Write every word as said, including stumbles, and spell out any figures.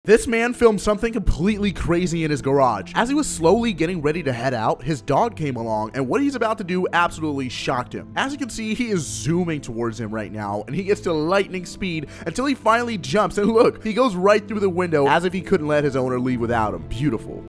This man filmed something completely crazy in his garage. As he was slowly getting ready to head out, his dog came along, and what he's about to do absolutely shocked him. As you can see, he is zooming towards him right now, and he gets to lightning speed until he finally jumps, and look, he goes right through the window as if he couldn't let his owner leave without him. Beautiful.